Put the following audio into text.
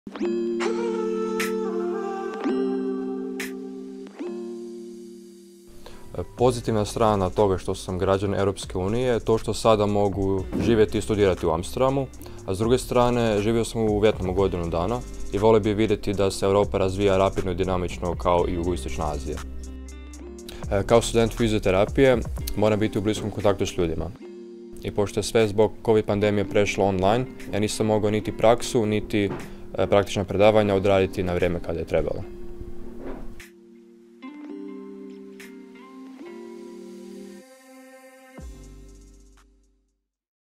Pozitivna strana toga što sam građan Europske unije je to što sada mogu živjeti i studirati u Amsterdamu, a s druge strane živio sam u Vijetnamu godinu dana i volio bih vidjeti da se Europa razvija rapidno i dinamično kao i jugoistočna Azija. Kao student fizioterapije moram biti u bliskom kontaktu s ljudima. I pošto je sve zbog COVID pandemije prešlo online, ja nisam mogao niti praksu, niti praktična predavanja odraditi na vrijeme kada je trebalo.